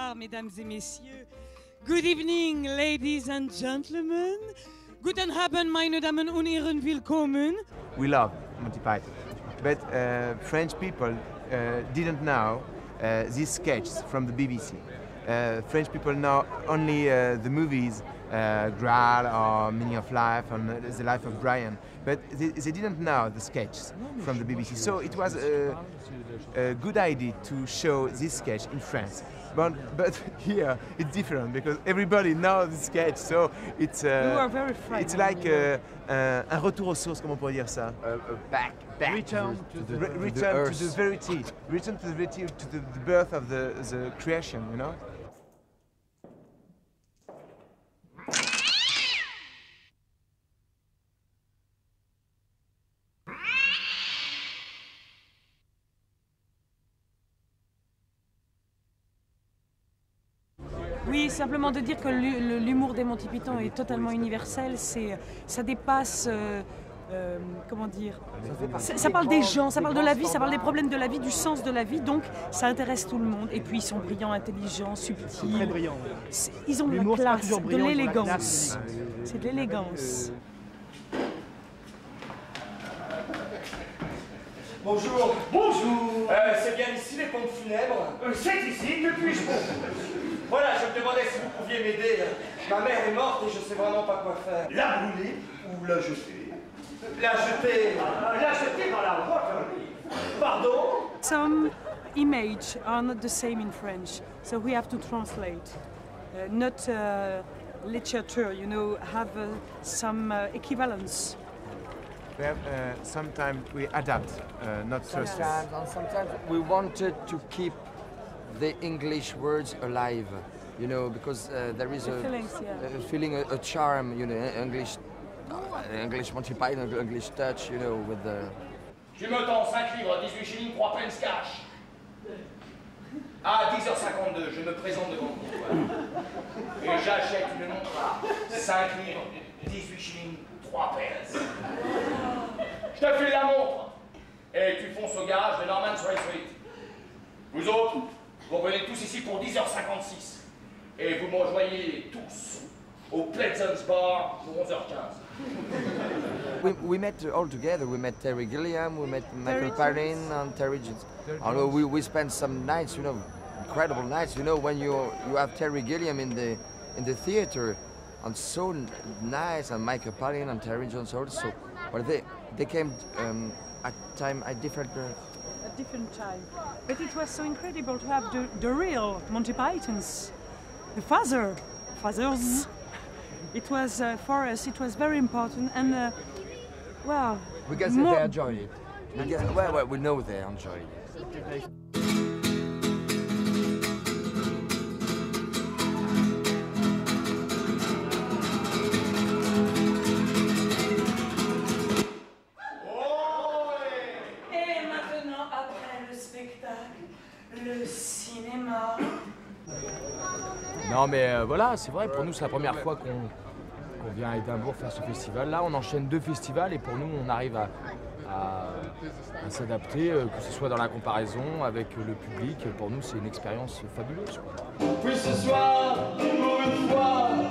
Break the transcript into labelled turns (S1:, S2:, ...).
S1: Bonsoir, mesdames et messieurs. Good evening, ladies and gentlemen. Guten Abend, meine Damen und Herren, willkommen.
S2: We love Monty Python, but French people didn't know these sketches from the BBC. French people know only the movies Graal or Meaning of Life and The Life of Brian, but they didn't know the sketches from the BBC. So it was a good idea to show this sketch in France. But here it's different because everybody knows the sketch, so it's it's like un retour aux sources, comment on pourrait dire ça? Back
S3: return to the
S2: verity, return to the verity, to the birth of the creation, you know.
S1: Oui, simplement de dire que l'humour des Monty Python est totalement universel, ça dépasse, comment dire, ça parle des gens, ça parle de la vie, ça parle des problèmes de la vie, du sens de la vie, donc ça intéresse tout le monde. Et puis ils sont brillants, intelligents, subtils,
S3: très brillants.
S1: Ils ont de la classe, de l'élégance, c'est de l'élégance.
S4: Bonjour. Bonjour. C'est bien ici les pompes funèbres?
S3: C'est ici, que puis-je pour vous?
S4: Voilà, je me demandais si vous pouviez m'aider. Ma mère est morte et je sais vraiment pas quoi faire.
S3: La brûler ou la jeter?
S4: La jeter.
S3: La jeter dans la route.
S4: Pardon?
S1: Some images are not the same in French, so we have to translate. Not literature, you know, have some equivalence.
S2: We have, sometimes we adapt, not just.
S5: Sometimes we wanted to keep the English words alive, you know, because there is a feeling, a charm, you know, English Monty Python, English touch, you know, with the.
S4: Je me tends 5 livres, 18 shillings, 3 pence cash. À 10h52, je me présente devant vous. Et j'achète une montre à 5 livres, 18 shillings, 3 pence. Je te file la montre. Et tu fonces au garage de Norman Street. Vous autres, vous revenez tous ici pour 10h56. Et vous me rejoignez tous au Pleasance Bar pour 11h15.
S5: We met all together. We met Terry Gilliam, we met Michael Palin and Terry Jones. Although we spent some nights, you know, incredible nights. You know, when you have Terry Gilliam in the theater, and so nice, and Michael Palin and Terry Jones also. But they came at different.
S1: At different time, but it was so incredible to have the real Monty Pythons, the fathers. It was for us. It was very important, and well.
S5: We guess that they enjoyed it. Well, we know they enjoyed it.
S1: Le cinéma.
S6: Non mais voilà, c'est vrai, pour nous c'est la première fois qu'on vient à Édimbourg faire ce festival. Là on enchaîne 2 festivals et pour nous on arrive à s'adapter, que ce soit dans la comparaison avec le public. Pour nous c'est une expérience fabuleuse.
S4: Puis ce soir, pour une fois,